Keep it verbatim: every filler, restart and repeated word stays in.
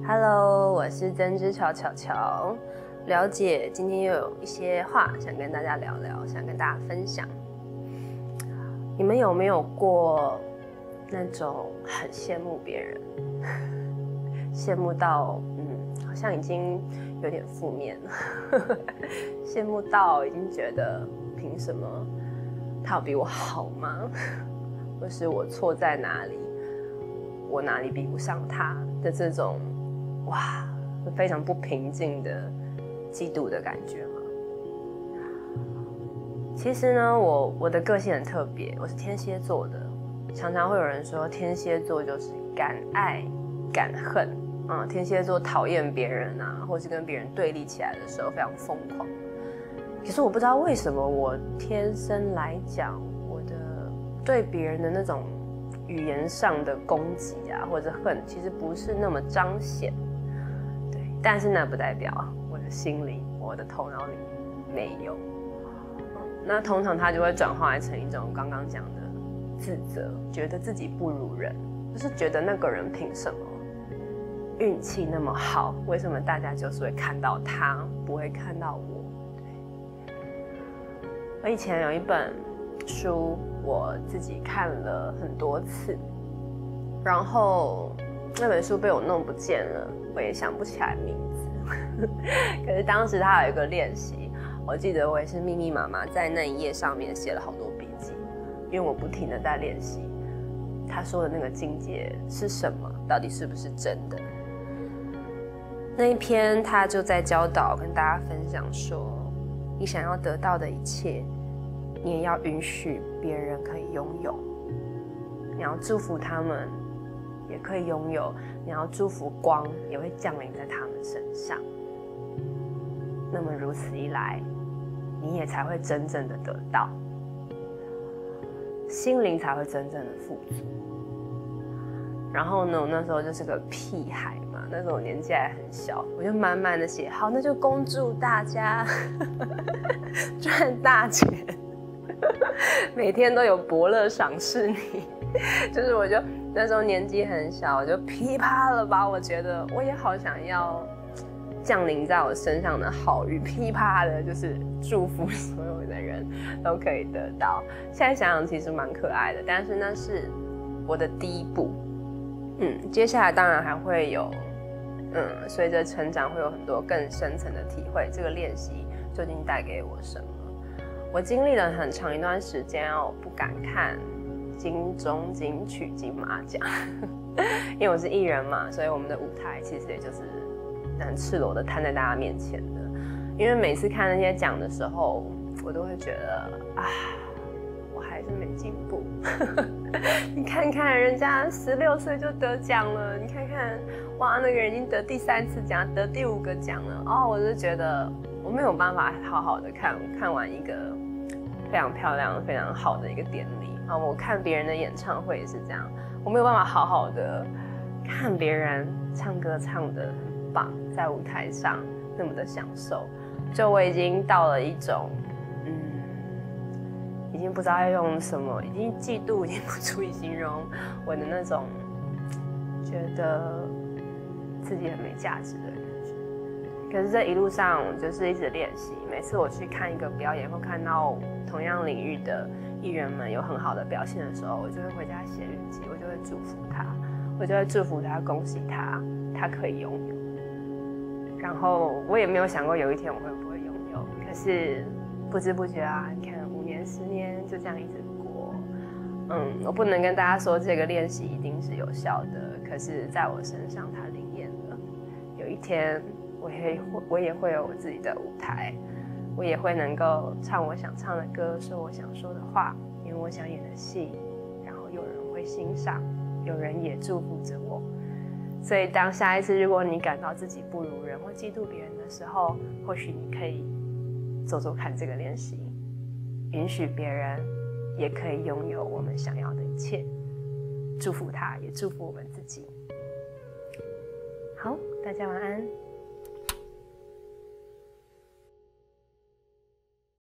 Hello， 我是针织巧巧巧。了解，今天又有一些话想跟大家聊聊，想跟大家分享。你们有没有过那种很羡慕别人，羡慕到嗯，好像已经有点负面了，羡慕到已经觉得凭什么他有比我好吗？或是我错在哪里？我哪里比不上他的这种？哇，非常不平静的嫉妒的感觉吗？其实呢，我我的个性很特别，我是天蝎座的。常常会有人说天蝎座就是敢爱敢恨啊、嗯，天蝎座讨厌别人啊，或是跟别人对立起来的时候非常疯狂。可是我不知道为什么我天生来讲，我的对别人的那种语言上的攻击啊，或者恨，其实不是那么彰显。但是那不代表我的心里、我的头脑里没有。那通常它就会转化成一种刚刚讲的自责，觉得自己不如人，就是觉得那个人凭什么运气那么好，为什么大家就是会看到他，不会看到我？我以前有一本书，我自己看了很多次，然后那本书被我弄不见了，我也想不起来名字。可是当时它有一个练习，我记得我也是密密麻麻在那一页上面写了好多笔记，因为我不停的在练习他说的那个境界是什么，到底是不是真的。那一篇他就在教导跟大家分享说，你想要得到的一切，你也要允许别人可以拥有，你要祝福他们也可以拥有，你要祝福光也会降临在他们身上。那么如此一来，你也才会真正的得到，心灵才会真正的富足。然后呢，我那时候就是个屁孩嘛，那时候我年纪还很小，我就慢慢的写，好，那就恭祝大家赚大钱，每天都有伯乐赏识你。就是我就那时候年纪很小，我就噼啪了吧，我觉得我也好想要降临在我身上的好运，噼啪的就是祝福所有的人都可以得到。现在想想其实蛮可爱的，但是那是我的第一步。嗯，接下来当然还会有，嗯，随着成长会有很多更深层的体会，这个练习究竟带给我什么？我经历了很长一段时间哦，不敢看金钟、金曲、金马奖，因为我是艺人嘛，所以我们的舞台其实也就是很赤裸的摊在大家面前的。因为每次看那些奖的时候，我都会觉得啊，我还是没进步。你看看人家十六岁就得奖了，你看看哇，那个人已经得第三次奖，得第五个奖了哦，我就觉得我没有办法好好的看看完一个非常漂亮、非常好的一个典礼。啊，我看别人的演唱会也是这样，我没有办法好好的看别人唱歌唱得很棒，在舞台上那么的享受，就我已经到了一种，嗯，已经不知道要用什么，已经嫉妒已经不足以形容我的那种觉得自己很没价值的感觉。可是这一路上我就是一直练习，每次我去看一个表演或看到同样领域的艺人们有很好的表现的时候，我就会回家写日记，我就会祝福他，我就会祝福他，恭喜他，他可以拥有。然后我也没有想过有一天我会不会拥有，可是不知不觉啊，你看五年、十年就这样一直过。嗯，我不能跟大家说这个练习一定是有效的，可是在我身上它灵验了。有一天我也我也会有我自己的舞台。我也会能够唱我想唱的歌，说我想说的话，演我想演的戏，然后有人会欣赏，有人也祝福着我。所以当下一次如果你感到自己不如人或嫉妒别人的时候，或许你可以做做看这个练习，允许别人也可以拥有我们想要的一切，祝福他，也祝福我们自己。好，大家晚安。